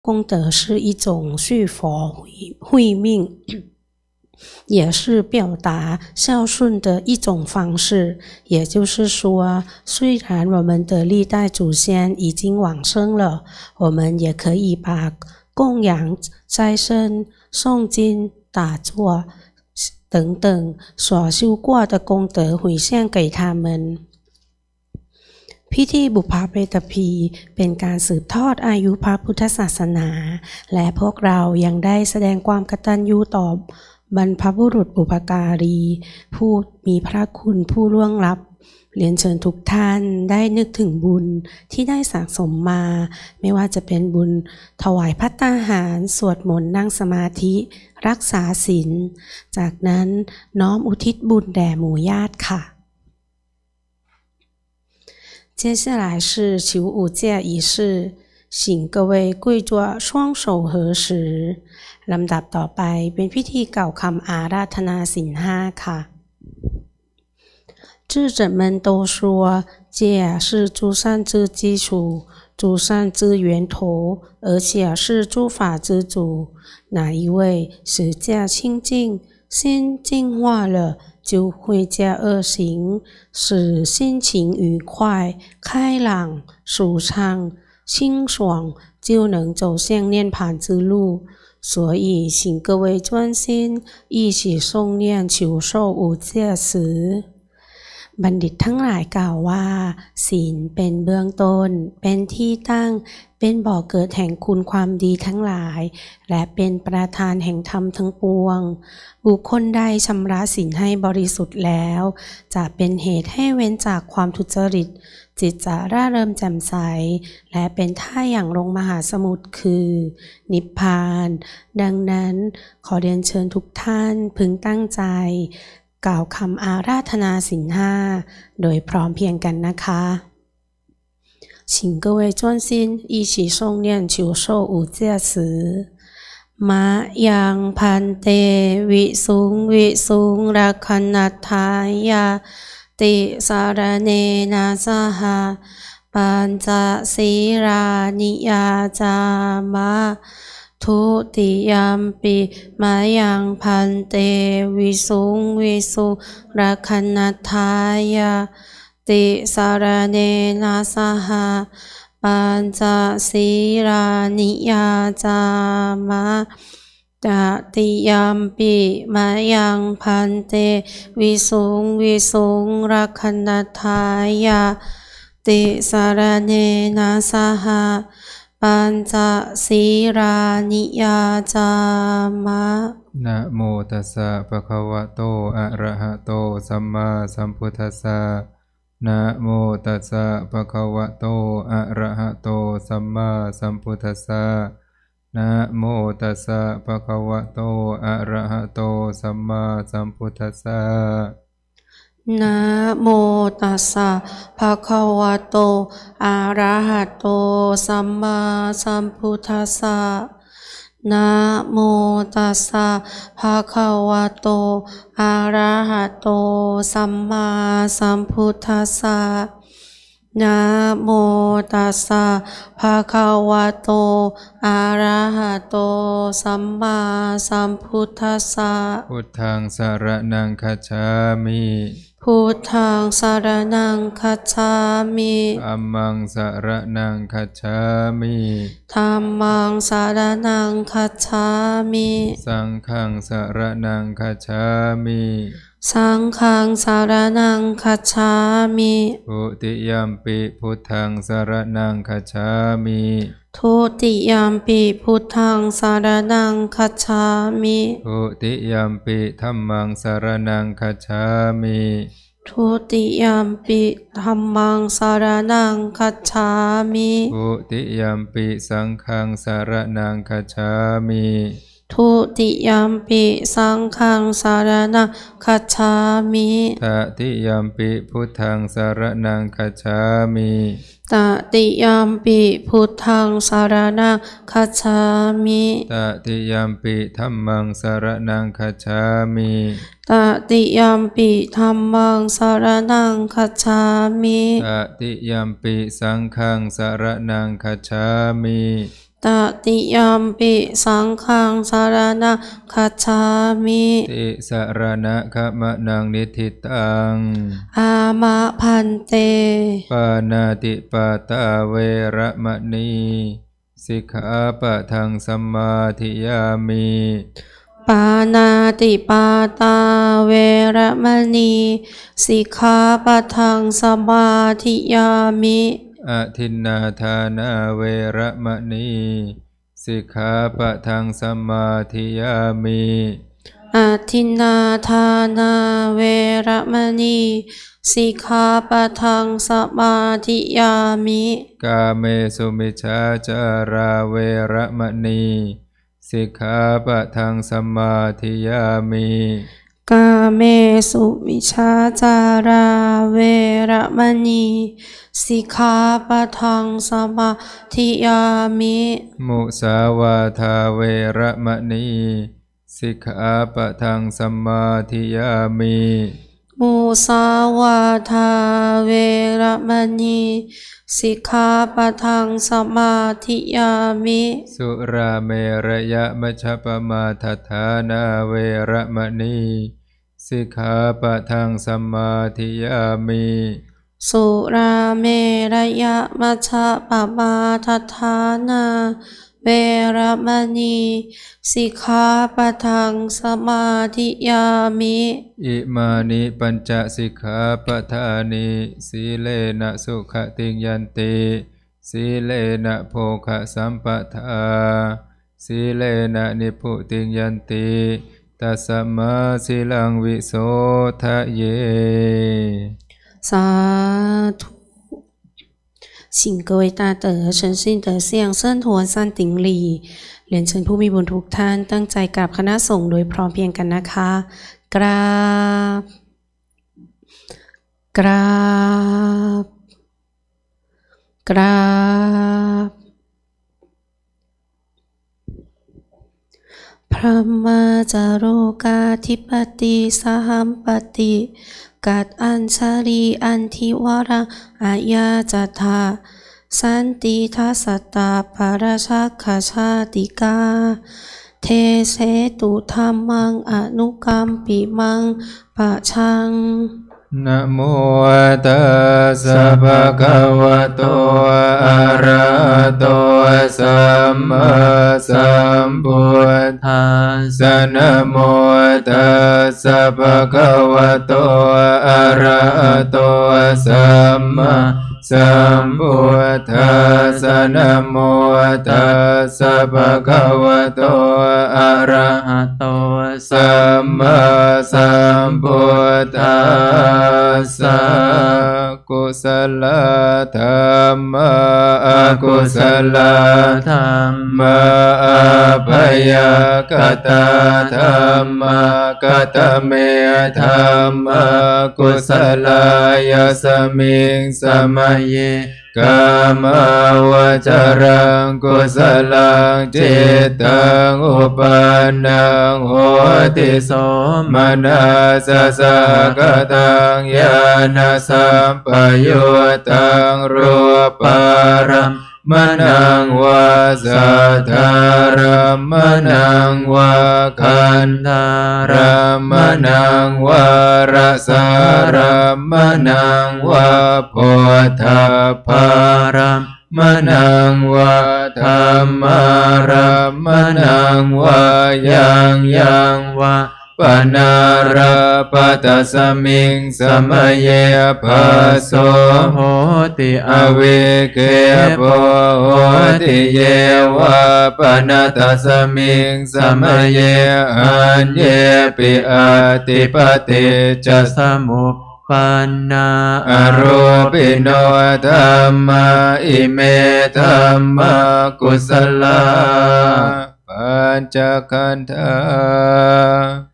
功德是一种续佛慧命，也是表达孝顺的一种方式。也就是说，虽然我们的历代祖先已经往生了，我们也可以把供养、斋僧、诵经、打坐等等所修过的功德回向给他们พิธีบุพเพเตพีเป็นการสืบทอดอายุพระพุทธศาสนาและพวกเรายังได้แสดงความกตัญญูต่อบรรพบุรุษบุพการีผู้มีพระคุณผู้ล่วงลับเรียนเชิญทุกท่านได้นึกถึงบุญที่ได้สะสมมาไม่ว่าจะเป็นบุญถวายภัตตาหารสวดมนต์นั่งสมาธิรักษาศีลจากนั้นน้อมอุทิศบุญแด่หมู่ญาติค่ะ接下来是求五戒仪式请各位跪着双手合十ลำดับต่อไปเป็นพิธีกล่าวคำอาราธนาศีลห้าค่ะ智者们都说戒是诸善之基础诸善之源头而且是诸法之主哪一位使戒清净心净化了就会戒恶行使心情愉快开朗舒畅清爽就能走向涅槃之路所以请各位专心一起诵念求受五戒时บัณฑิตทั้งหลายกล่าวว่าศีลเป็นเบื้องต้นเป็นที่ตั้งเป็นบ่อเกิดแห่งคุณความดีทั้งหลายและเป็นประธานแห่งธรรมทั้งปวงบุคคลใดชำระศีลให้บริสุทธิ์แล้วจะเป็นเหตุให้เว้นจากความทุจริตจิตจะร่าเริงแจ่มใสและเป็นท่าอย่างลงมหาสมุทรคือนิพพานดังนั้นขอเรียนเชิญทุกท่านพึงตั้งใจกล่าวคำอาราธนาศีลห้าโดยพร้อมเพรียงกันนะคะ请各位专心一起诵念求受五戒时มะยังพันเตวิสุงรักขณัฏฐายาติสารเนนะสหะปัญจศีรานิยาจามะทุติยัมปิมายังพันเตวิสุงรักขณัฏฐายาติสารเนนะสหะปัญจศีรานิยาจามะตติยัมปิมายังพันเตวิสุงรักขณัฏฐายาติสารเนนะสหะปัญจศีรานิยาจามะนะโมตัสสะภะคะวะโตอะระหะโตสัมมาสัมพุทธัสสะนะโมตัสสะภะคะวะโตอะระหะโตสัมมาสัมพุทธัสสะนะโมตัสสะภะคะวะโตอะระหะโตสัมมาสัมพุทธัสสะนะโมตัสสะภะคะวะโตอะระหะโตสัมมาสัมพุทธัสสะนะโมตัสสะภะคะวะโตอะระหะโตสัมมาสัมพุทธัสสะนะโมตัสสะภะคะวะโตอะระหะโตสัมมาสัมพุทธัสสะพุทธังสรณังคัจฉามิพุทธังสรณังคัจฉามิธัมมังสรณังคัจฉามิธัมมังสรณังคัจฉามิสังฆังสรณังคัจฉามิสังฆังสรณังคัจฉามิทุติยัมปิพุทธังสรณังคัจฉามิทุติยัมปิพุทธังสรณังคัจฉามิทุติยัมปิธัมมังสรณังคัจฉามิทุติยัมปิธัมมังสรณังคัจฉามิทุติยัมปิสังฆังสรณังคัจฉามิทุติยัมปิสังฆังสรณังคัจฉามิตติยัมปิพุทธังสรณังคัจฉามิตติยัมปิพุทธังสรณังคัจฉามิตติยัมปิธัมมังสรณังคัจฉามิตติยัมปิธัมมังสรณังคัจฉามิตติยัมปิสังฆังสรณังคัจฉามิตตติยัมปิสังฆังสารนังคัจฉามิติสารณะขมะนังนิทิตังอามะพันเตปานาติปาตาเวระมะนีสิกขาปะทังสัมมาทิยามิปานาติปาตาเวระมณีสิกขาปะทังสมาธิยามิอทินนาทานาเวระมะนีสิกขาปะทังสัมมาทิยามิอทินนาทานาเวระมณีสิกขาปะทังสมาธิยามิกาเมสุมิจฉาจาราเวระมะนีสิกขาปะทังสัมมาทิยามิกาเมสุมิจฉาจาราเวระมณีสิกขาปะทังสมาธิยามิมุสาวาทาเวระมะนีสิกขาปะทังสัมมาทิยามิมุสาวาทาเวระมณีสิกขาปะทังสมาธิยามิสุราเมระยะมัชฌปมาทัฏฐานาเวระมะนีสิกขาปะทังสัมมาทิยามิสุราเมระยะมัชฌปมาทัฏฐานาเวระมณีสิกขาปะทังสมาธิยามิอิมานิปัญจสิกขาปทานิสีเลนะสุขติยันติสีเลนะโภคะสัมปทาสีเลนะนิพพุติยันติตัสสมาสีลังวิโสทะเยสาธุ请各位大德诚心的向圣陀山顶礼เรียนเชิญผู้มีบุญทุกท่านตั้งใจกราบคณะสงฆ์โดยพร้อมเพรียงกันนะคะกราบกราบกราบพระมาจาโรกาธิปติสหัมปติกัดอัญชลีอันทิวรังอายาจัตถาสันติทัสสตาปาราชักขชาติกาเทเสตุธรรมังอนุกัมปิมังปะชังนะโมตัสสะภะคะวะโตอะระหะโตสัมมาสัมพุทธัสสะนะโมตัสสะภะคะวะโตอะระหะโตสัมมาสัมพุทธัสสะนะโมตัสสะภะคะวะโตอะระหะโตสัมมาสัมพุทธัสสะกุศลธรรมะอกุศลธรรมะอัปยากตาธรรมะกตเมธรรมะกุศลายสมิงสมัยเยกามาวจรังกุศลังจิตตังอุปนังโหติโสมนัสสะกตังญาณสัมปยุตตังรูปารัมมนังวาสัทธารมนังวาคันธารมนังวารสารมนังวาโพธพารมนังวาธรรมารมนังวายังวาปนาราปตัสมิงสมัยภาโสโหติอเวเกโพโหติเยวะปนาตัสมิงสมัยอัญเยปิอาติปติจะสมุปปันนาอรูปิโนธัมมาอิเมธัมมากุศลปัญจขันธา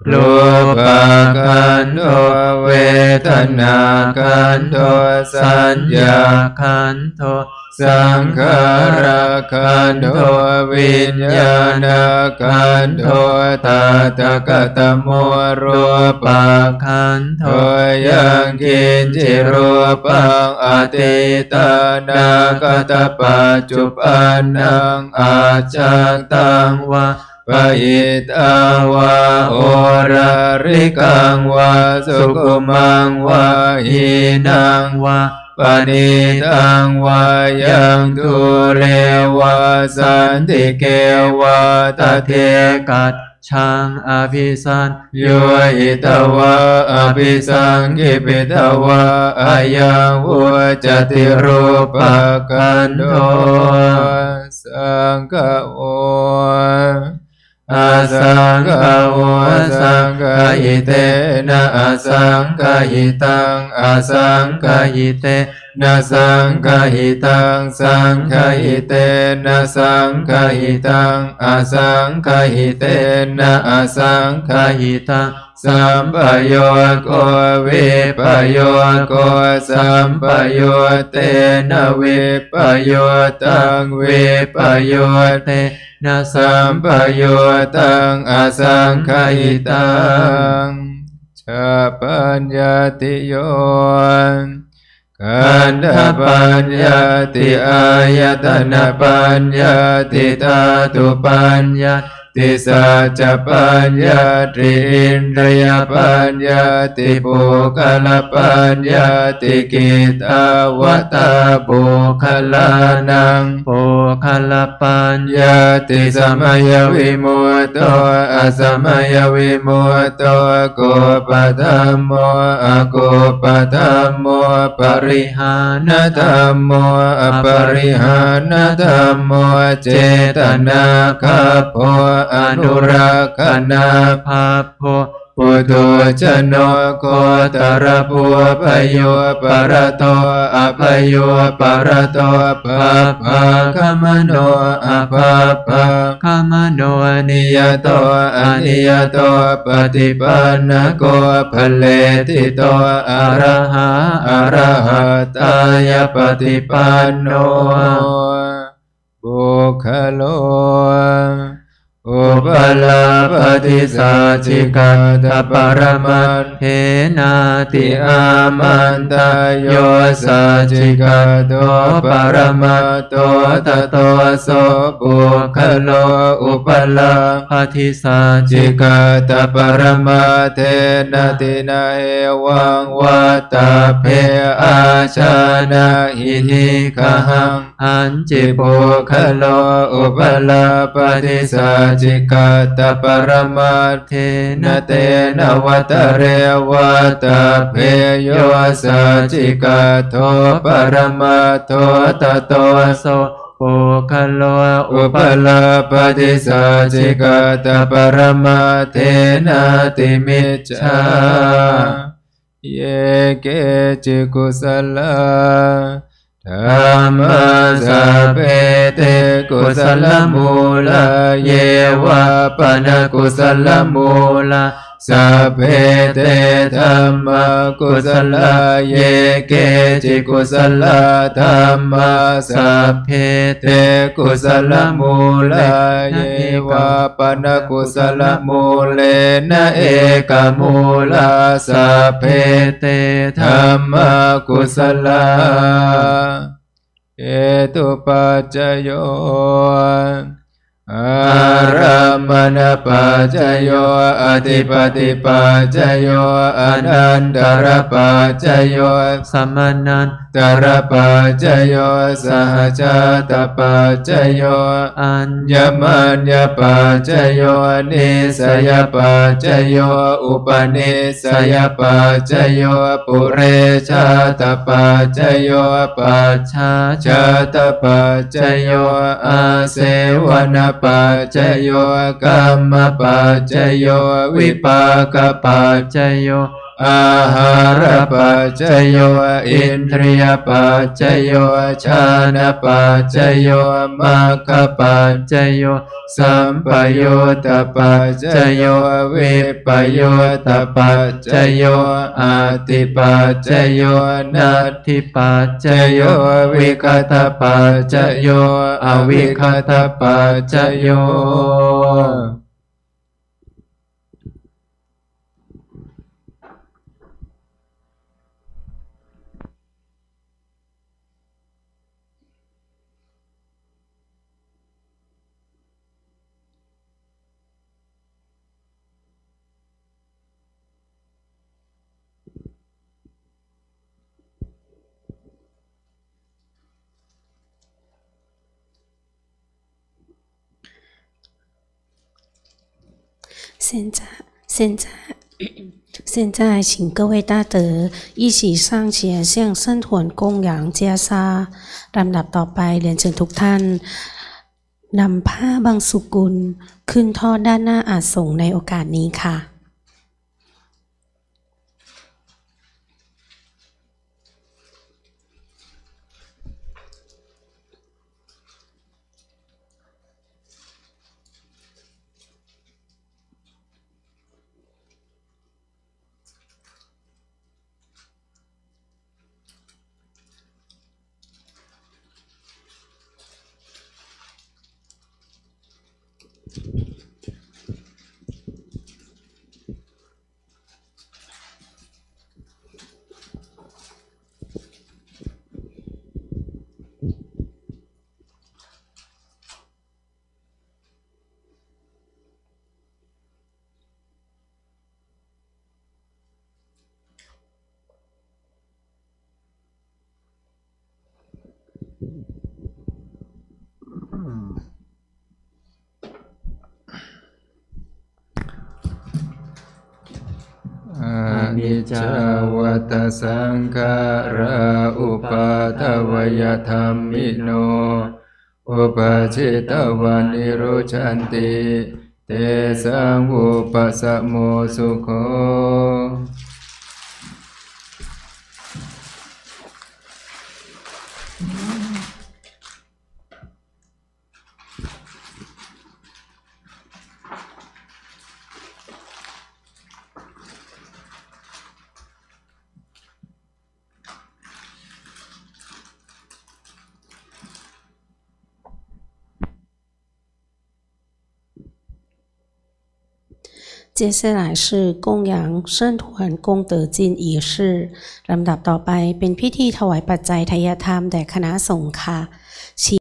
รูปขันโธเวทนาขันโธสัญญาขันโธสังขารขันโธวิญญาณขันโธธาตุกตโมรูปขันโธยังกินจิรูปังอติตานาคตปัจจุปันนังอาจังตังวะปยิตังวะโอราริกังวะสุขุมังวะหินังวะปณิตังวายังทุเลวะสันติเกวะตเทกัจฉังอภิสันโยหิตวะอภิสังกิปิตวะอายังวุจติรูปขันโธสังฆโออาสังฆโอสังฆหิเตนะอาสังฆหิตังอาสังฆหิเตนะสังฆหิตังสังฆหิเตนะสังฆหิตังอาสังฆหิเตนะอาสังฆหิตังสัมปโยโกวิปโยโกสัมปโยเตนะวิปโยตังวิปโยเตนะสัมปโยตังอาสังฆหิตังชาปัญญาติโยขันธปัญญาติอายตนะปัญญาติธาตุปัญญาติสัจจปัญญาติอินทรียปัญญาติปุคลปัญญาติกิตาวตาปุคลานังปุคลปัญญาติสมัยวิมุตโตอสมัยวิมุตโตโกปธัมโมอโกปธัมโมปริหานธัมโมอปริหานธัมโมเจตนาคัพโพอนุรักขณาภาโพปุถุชนโนโคตรภูปโยปรโตอภโยปรโตปะภาคมโนอภาภาคมโนนิยโตอนิยโตปฏิปันนโกภเลติโตอะระหะอะระหะตายปฏิปันโนบุคโลอุปลาปฏิสัจจิกัตถปรมัตถេนาติอามันตโยสัจจิกัตโตปรมัตโตตโตโสบุคโลอุปลาปฏิสัจจิกัตถปรมัตถេนาตินาเอวังวัตตาเพอาชานะหินิกหังอัญจิบุคโลอุปลาปฏิสัจจิกัตถปรมัตถេนะเตนะวัตเรวัตตาเพโยสัจจิกัตโตปรมัตโตตโตโสปุคโลอุปลาปฏิสัจจิกัตถปรมัตถេนะติมิจฉาเยเกจิกุสลาธัมมาสัพเพเตกุสลมูลาเยวะปนกุสลมูลาสัพเพเตธัมมากุสลาเยเกจิกุสลาธัมมาสัพเพเตกุสลมูลาเยวะปนกุสลมูเลนะเอกมูลาสัพเพเตธัมมากุสลาเอตุปัจจโยอารามณปัจจโยอธิปติปัจจโยอนันตรปัจจโยสัมมนันตรปัจจโยสหชาตปัจจโยอัญญมัญญปัจจโยนิสยปัจจโยอุปนิสยปัจจโยปุเรชาตปัจจโยปัจฉาชาตปัจจโยอาเสวนปัจจโยกัมมปัจจโยวิปากปัจจโยอาหารปัจจโยอินทรียปัจจโยฌานปัจจโยมรรคปัจจโยสัมปโยตปัจจโยวิปโยตปัจจโยอาติปัจจโยนัตถิปัจจโยวิคตปัจจโยอวิคตปัจจโย现在，请各位大德一起上前向圣团供养袈裟。ลำดับต่อไปเรียนเชิญทุกท่านนำผ้าบางสุกุลขึ้นทอดด้านหน้าอาสงฆ์ในโอกาสนี้ค่ะอนิจจวัตสังขาราอุปาทวยธรรมิโนอุปาจิตวานิโรชันติเตสังอุปสมโมสุโข接下来是供养圣团功德金仪式ลำดับต่อไปเป็นพิธีถวายปัจจัยทายธรรมแด่คณะสงฆ์ค่ะ